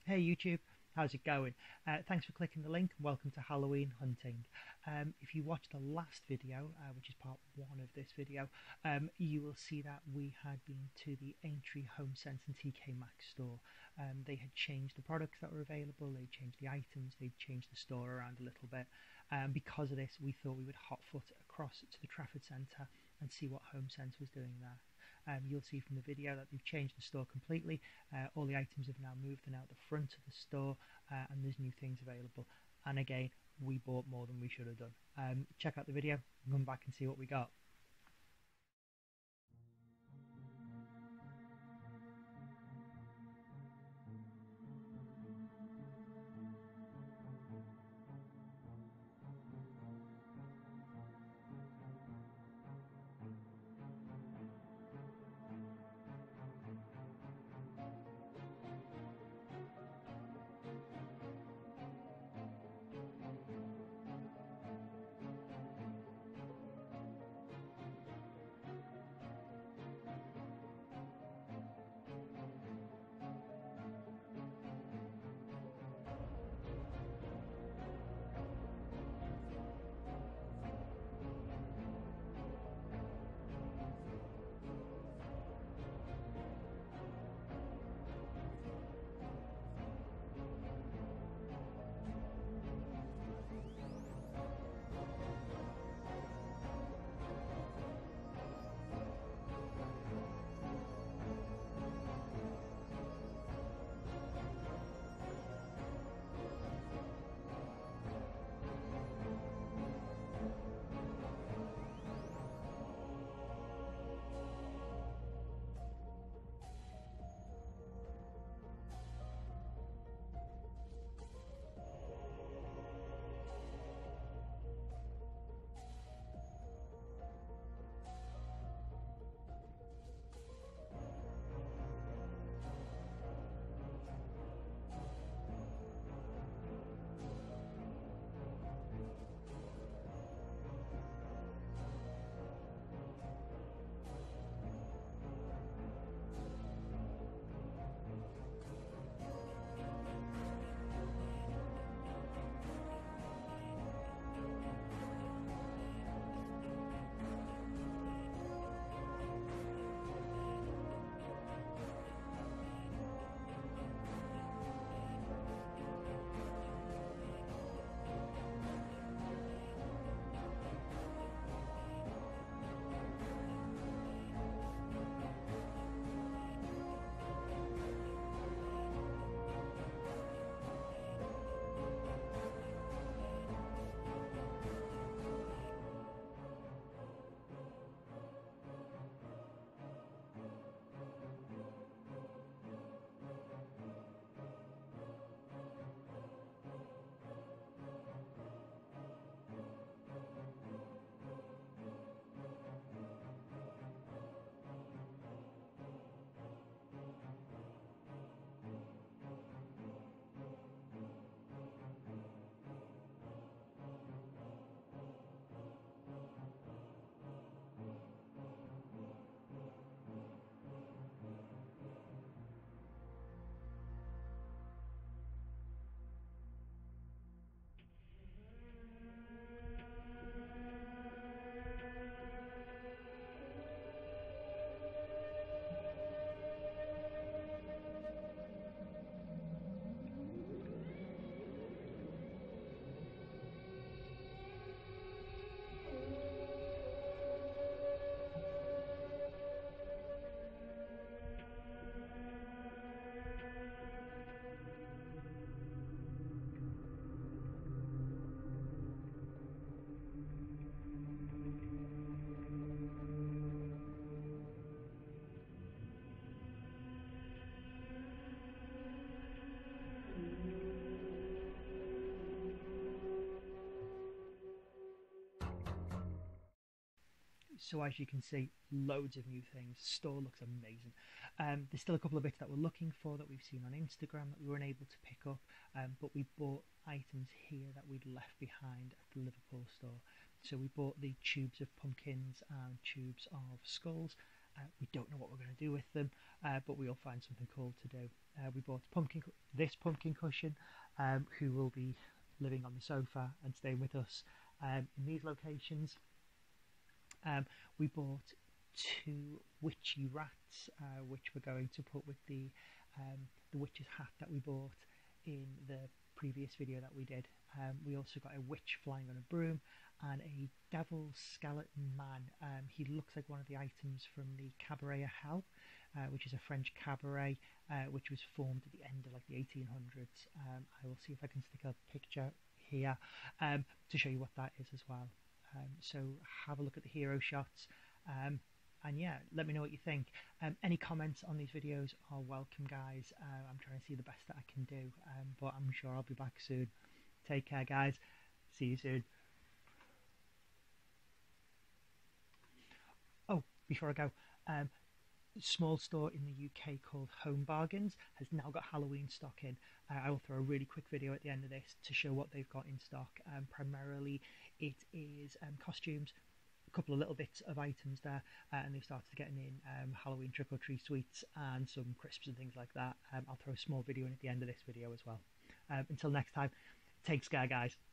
Hey YouTube, how's it going? Thanks for clicking the link and welcome to Halloween Hunting. If you watched the last video, which is part one of this video, you will see that we had been to the Aintree Homesense and TK Maxx store. They had changed the products that were available, they changed the items, they changed the store around a little bit. Because of this, we thought we would hotfoot across to the Trafford Center and see what Homesense was doing there. You'll see from the video that they've changed the store completely. All the items have now moved and out the front of the store, and there's new things available. And again, we bought more than we should have done. Check out the video and come back and see what we got. So as you can see, loads of new things. Store looks amazing. There's still a couple of bits that we're looking for that we've seen on Instagram that we weren't able to pick up, but we bought items here that we'd left behind at the Liverpool store. So we bought the tubes of pumpkins and tubes of skulls, We don't know what we're going to do with them, but we'll find something cool to do. We bought this pumpkin cushion, who will be living on the sofa and staying with us in these locations. We bought 2 witchy rats, which we're going to put with the witch's hat that we bought in the previous video that we did. We also got a witch flying on a broom and a devil skeleton man. He looks like one of the items from the Cabaret of Hell, which is a French cabaret which was formed at the end of like the 1800s. I will see if I can stick a picture here to show you what that is as well. So have a look at the hero shots, and yeah, let me know what you think. Any comments on these videos are welcome, guys. I'm trying to see the best that I can do, but I'm sure I'll be back soon. Take care, guys. See you soon. Oh, before I go, small store in the UK called Home Bargains has now got Halloween stock in. I will throw a really quick video at the end of this to show what they've got in stock. Primarily it is costumes, a couple of little bits of items there, and they've started getting in Halloween trick-or-treat sweets and some crisps and things like that. I'll throw a small video in at the end of this video as well. Until next time, take care, guys.